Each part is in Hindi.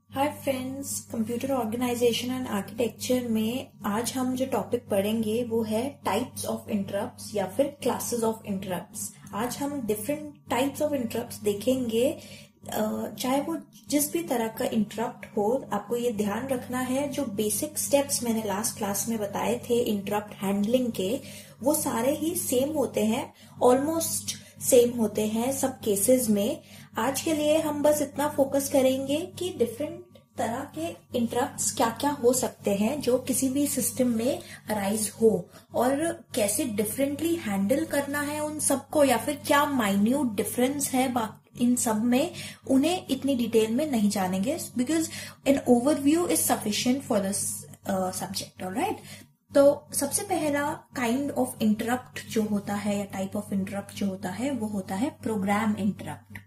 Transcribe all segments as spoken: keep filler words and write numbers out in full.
Hi friends, computer organisation and architecture में आज हम जो टॉपिक पढ़ेंगे वो है टाइप्स ऑफ इंटरप्ट्स या फिर क्लासेस ऑफ इंटरप्ट्स। आज हम डिफरेंट टाइप्स ऑफ इंटरप्ट्स देखेंगे। चाहे वो जिस भी तरह का इंटरप्ट हो, आपको ये ध्यान रखना है जो बेसिक स्टेप्स मैंने लास्ट क्लास में बताए थे इंटरप्ट हैंडलिंग के, वो सारे ही सेम होते हैं, ऑलमोस्ट सेम होते हैं सब केसेस में। आज के लिए हम बस इतना फोकस करेंगे कि डिफरेंट तरह के इंटरप्ट्स क्या क्या हो सकते हैं जो किसी भी सिस्टम में अराइज हो, और कैसे डिफरेंटली हैंडल करना है उन सबको, या फिर क्या माइन्यूट डिफरेंस है इन सब में, उन्हें इतनी डिटेल में नहीं जानेंगे, because an overview is sufficient for this subject. Alright, तो सबसे पहला काइंड ऑफ इंटरप्ट जो होता है या टाइप ऑफ इंटरप्ट जो होता है वो होता है प्रोग्राम इंटरप्ट।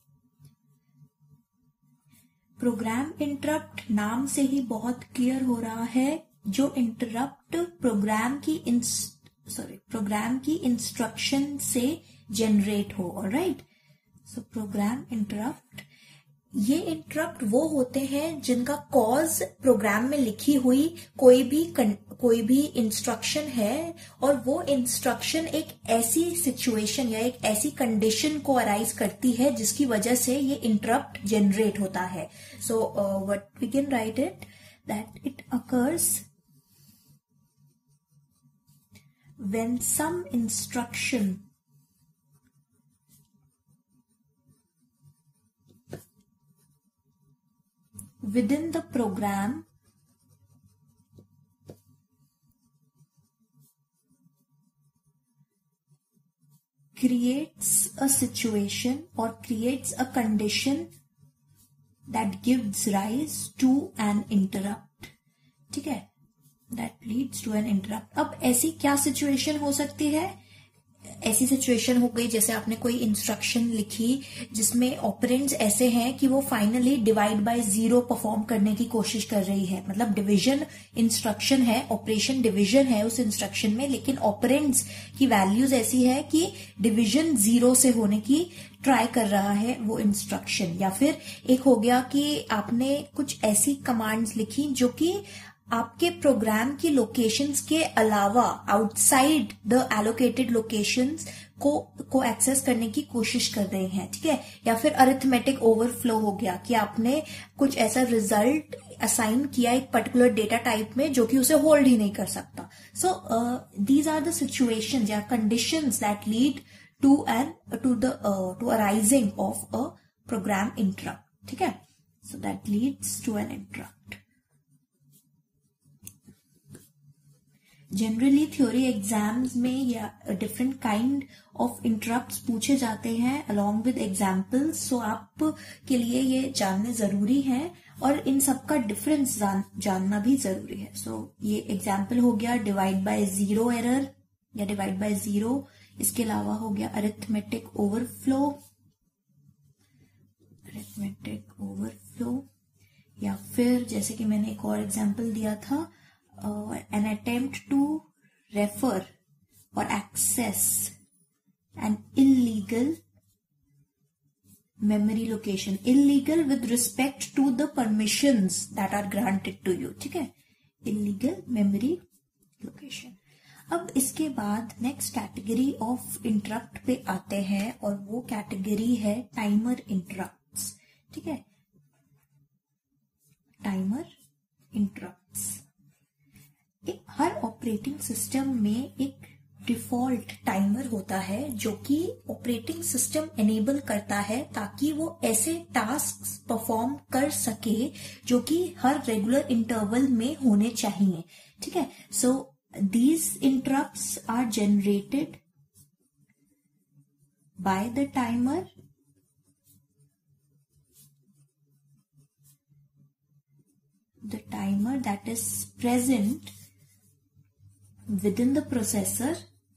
प्रोग्राम इंटरप्ट नाम से ही बहुत क्लियर हो रहा है, जो इंटरप्ट प्रोग्राम की सॉरी प्रोग्राम की इंस्ट्रक्शन से जनरेट हो। ऑलराइट, सो प्रोग्राम इंटरप्ट, ये इंटरप्ट वो होते हैं जिनका कॉज प्रोग्राम में लिखी हुई कोई भी कोई भी इंस्ट्रक्शन है, और वो इंस्ट्रक्शन एक ऐसी सिचुएशन या एक ऐसी कंडीशन को अराइज करती है जिसकी वजह से ये इंटरप्ट जनरेट होता है। So what we can write it that it occurs when some instruction within the program creates a situation or creates a condition that gives rise to an interrupt। ठीक है, that leads to an interrupt। अब ऐसी क्या सिचुएशन हो सकती है? ऐसी सिचुएशन हो गई जैसे आपने कोई इंस्ट्रक्शन लिखी जिसमें ऑपरेंड्स ऐसे हैं कि वो finally divide by zero perform करने की कोशिश कर रही है, मतलब डिवीजन इंस्ट्रक्शन है, ऑपरेशन डिवीजन है उस इंस्ट्रक्शन में, लेकिन ऑपरेंड्स की वैल्यूज ऐसी है कि डिवीजन जीरो से होने की ट्राई कर रहा है वो इंस्ट्रक्शन। या फिर एक हो गया कि आपने कुछ ऐसी कमांड्स लिखी जो कि आपके प्रोग्राम की लोकेशंस के अलावा आउटसाइड द एलोकेटेड लोकेशंस को को एक्सेस करने की कोशिश कर रहे हैं। ठीक है, या फिर अरिथमेटिक ओवरफ्लो हो गया कि आपने कुछ ऐसा रिजल्ट असाइन किया एक पर्टिकुलर डेटा टाइप में जो कि उसे होल्ड ही नहीं कर सकता। So these are the situations या conditions that lead to an to the to arising of a program interrupt. ठीक है, so that leads to an interrupt. Generally theory exams में या डिफरेंट काइंड ऑफ इंटरप्ट्स पूछे जाते हैं अलोंग विद एग्जाम्पल्स, सो आप के लिए ये जानने जरूरी है और इन सबका डिफरेंस जान, जानना भी जरूरी है। सो so, ये एग्जाम्पल हो गया डिवाइड बाय जीरो एरर या डिवाइड बाय जीरो। इसके अलावा हो गया अरिथमेटिक ओवरफ्लो, अरिथमेटिक ओवरफ्लो, या फिर जैसे कि मैंने एक और एग्जाम्पल दिया था, Uh, an attempt to refer or access an illegal memory location, illegal with respect to the permissions that are granted to you। ठीक है, illegal memory location। अब इसके बाद नेक्स्ट कैटेगरी ऑफ इंटरप्ट पे आते हैं, और वो कैटेगरी है टाइमर इंटरप्ट्स। ठीक है, टाइमर इंटरप्ट्स। एक हर ऑपरेटिंग सिस्टम में एक डिफॉल्ट टाइमर होता है जो कि ऑपरेटिंग सिस्टम एनेबल करता है ताकि वो ऐसे टास्क परफॉर्म कर सके जो कि हर रेगुलर इंटरवल में होने चाहिए। ठीक है, so these interrupts are generated by the timer the timer that is present within the processor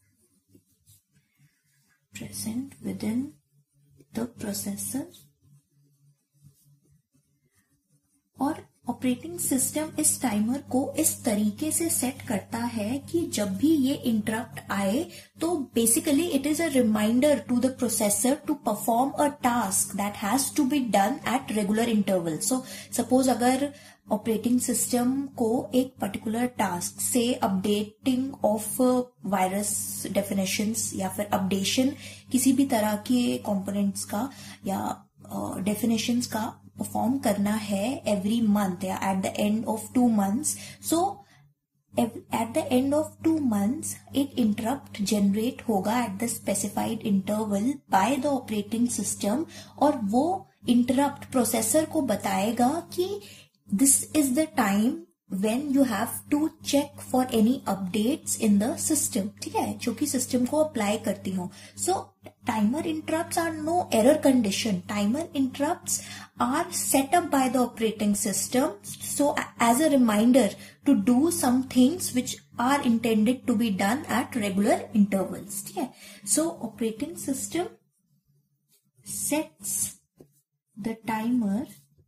present within the processor और ऑपरेटिंग सिस्टम इस टाइमर को इस तरीके से सेट करता है कि जब भी ये इंटरप्ट आए तो basically it is a reminder to the processor to perform a task that has to be done at regular interval. So suppose अगर ऑपरेटिंग सिस्टम को एक पर्टिकुलर टास्क से अपडेटिंग ऑफ वायरस डेफिनेशंस या फिर अपडेशन किसी भी तरह के कंपोनेंट्स का या डेफिनेशंस uh, का परफॉर्म करना है एवरी मंथ या at the end of two months. So at the end of two months एक इंटरप्ट जनरेट होगा at the specified interval by the operating system और वो इंटरप्ट प्रोसेसर को बताएगा कि this is the time when you have to check for any updates in the system. ठीक है, जो कि सिस्टम को अप्लाई करती हो. So timer interrupts are no error condition. Timer interrupts are set up by the operating system so as a reminder to do some things which are intended to be done at regular intervals. ठीक है, so operating system sets the timer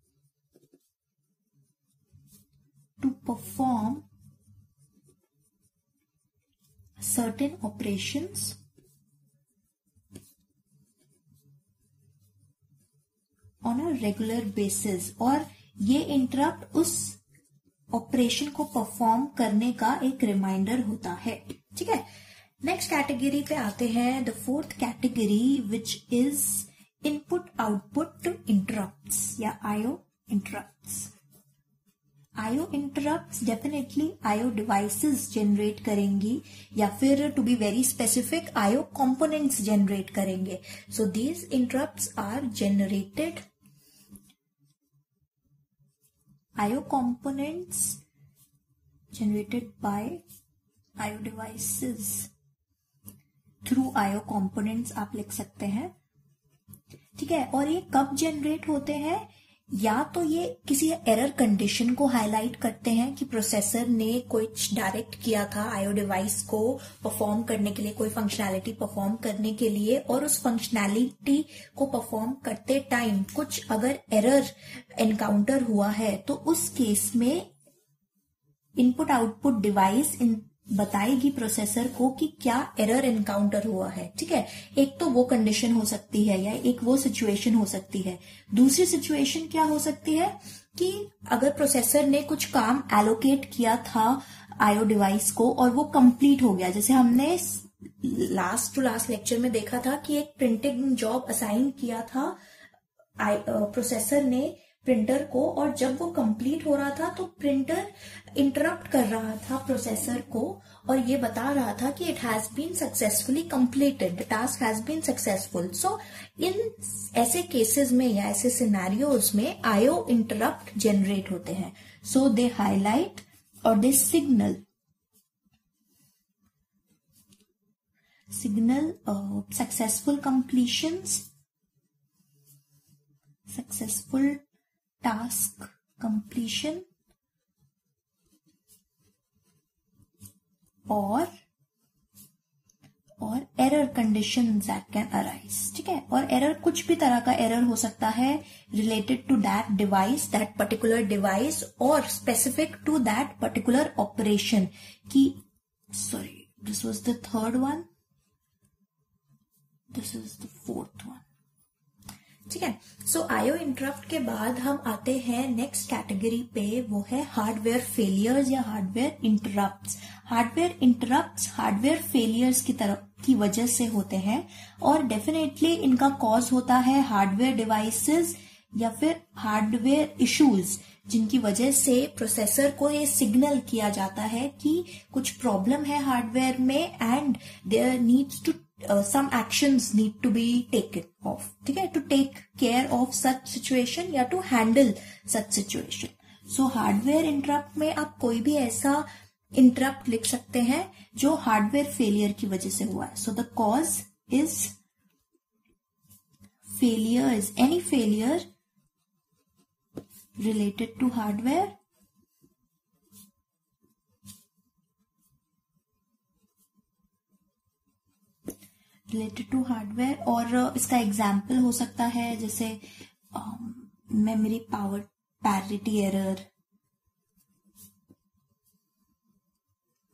to perform certain operations on a regular basis. और ये इंटरप्ट उस ऑपरेशन को परफॉर्म करने का एक रिमाइंडर होता है. ठीक है, नेक्स्ट कैटेगरी पे आते हैं. The fourth category which is input output interrupts या IO interrupts. IO interrupts definitely IO devices generate करेंगी या फिर to be very specific IO components generate करेंगे. So these interrupts are generated IO components generated by IO devices through IO components आप लिख सकते हैं. ठीक है, और ये कब जनरेट होते हैं? या तो ये किसी एरर कंडीशन को हाईलाइट करते हैं कि प्रोसेसर ने कुछ डायरेक्ट किया था आईओ डिवाइस को परफॉर्म करने के लिए, कोई फंक्शनैलिटी परफॉर्म करने के लिए, और उस फंक्शनैलिटी को परफॉर्म करते टाइम कुछ अगर एरर एनकाउंटर हुआ है तो उस केस में इनपुट आउटपुट डिवाइस इन बताएगी प्रोसेसर को कि क्या एरर एनकाउंटर हुआ है. ठीक है, एक तो वो कंडीशन हो सकती है या एक वो सिचुएशन हो सकती है. दूसरी सिचुएशन क्या हो सकती है कि अगर प्रोसेसर ने कुछ काम एलोकेट किया था आईओ डिवाइस को और वो कंप्लीट हो गया. जैसे हमने लास्ट टू लास्ट लेक्चर में देखा था कि एक प्रिंटिंग जॉब असाइन किया था प्रोसेसर ने प्रिंटर को, और जब वो कंप्लीट हो रहा था तो प्रिंटर इंटरप्ट कर रहा था प्रोसेसर को और ये बता रहा था कि it has been successfully completed, the task has been successful. So in ऐसे केसेस में या ऐसे सिनेरियोज में आईओ इंटरप्ट जनरेट होते हैं. सो दे हाईलाइट और they signal signal successful completions, successful task completion or और error condition that can arise. ठीक है, और एरर कुछ भी तरह का एरर हो सकता है related to that device, that particular device, और specific to that particular operation. की sorry this was the third one, this is the fourth one. ठीक है, सो आईओ इंटरप्ट के बाद हम आते हैं नेक्स्ट कैटेगरी पे, वो है हार्डवेयर फेलियर्स या hardware interrupts. Hardware interrupts hardware failures की तरफ की वजह से होते हैं और डेफिनेटली इनका कॉज होता है हार्डवेयर डिवाइसेस या फिर हार्डवेयर इश्यूज, जिनकी वजह से प्रोसेसर को ये सिग्नल किया जाता है कि कुछ प्रॉब्लम है हार्डवेयर में and there needs to Uh, some actions need to be taken off. ठीक है, to take care of such situation या to handle such situation. So hardware interrupt में आप कोई भी ऐसा इंटरप्ट लिख सकते हैं जो हार्डवेयर फेलियर की वजह से हुआ है. So the cause is failures, any failure related to hardware related to hardware. और इसका एग्जाम्पल हो सकता है जैसे मेमोरी पावर पैरिटी एरर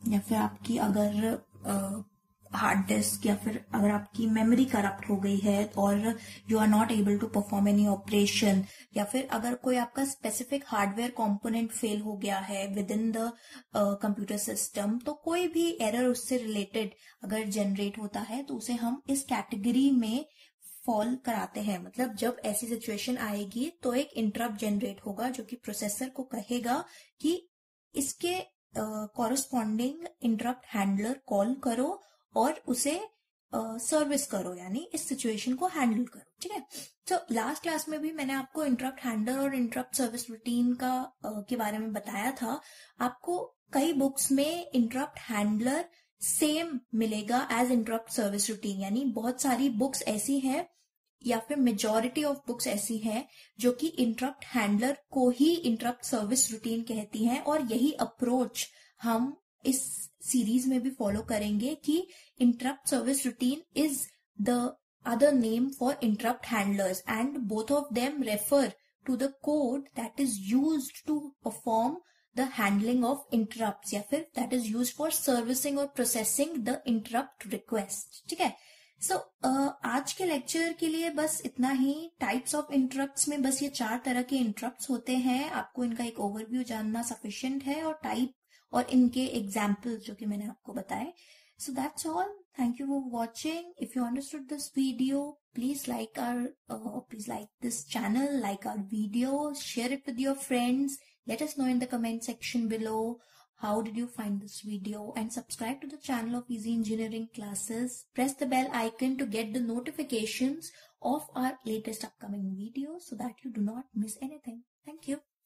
या फिर आपकी अगर हार्ड डिस्क या फिर अगर आपकी मेमोरी करप्ट हो गई है और you are not able to perform any operation, या फिर अगर कोई आपका स्पेसिफिक हार्डवेयर कंपोनेंट फेल हो गया है within the computer system, तो कोई भी एरर उससे रिलेटेड अगर जनरेट होता है तो उसे हम इस कैटेगरी में फॉल कराते हैं। मतलब जब ऐसी सिचुएशन आएगी तो एक इंटरप्ट जनरेट होगा जो कि प्रोसेसर को कहेगा कि इसके कॉरस्पॉन्डिंग इंटरप्ट हैंडलर कॉल करो और उसे सर्विस uh, करो, यानी इस सिचुएशन को हैंडल करो। ठीक है, तो लास्ट क्लास में भी मैंने आपको इंटरप्ट हैंडलर और इंटरप्ट सर्विस रूटीन का uh, के बारे में बताया था। आपको कई बुक्स में इंटरप्ट हैंडलर सेम मिलेगा एज इंटरप्ट सर्विस रूटीन, यानी बहुत सारी बुक्स ऐसी हैं या फिर मेजॉरिटी ऑफ बुक्स ऐसी हैं जो कि इंटरप्ट हैंडलर को ही इंटरप्ट सर्विस रूटीन कहती हैं, और यही अप्रोच हम इस सीरीज में भी फॉलो करेंगे कि interrupt service routine is the other name for interrupt handlers and both of them refer to the code that is used to perform the handling of interrupts, या फिर that is used for servicing और प्रोसेसिंग द इंटरप्ट रिक्वेस्ट। ठीक है, सो so, uh, आज के लेक्चर के लिए बस इतना ही। टाइप्स ऑफ इंटरप्ट्स में बस ये चार तरह के इंटरप्ट्स होते हैं, आपको इनका एक ओवरव्यू जानना सफिशिएंट है, और टाइप और इनके एग्जाम्पल्स जो कि मैंने आपको बताए। So that's all, thank you for watching. If you understood this video, please like our please like this channel, like our video, share it with your friends, let us know in the comment section below how did you find this video, and subscribe to the channel of Easy Engineering Classes. Press the bell icon to get the notifications of our latest upcoming videos so that you do not miss anything. Thank you.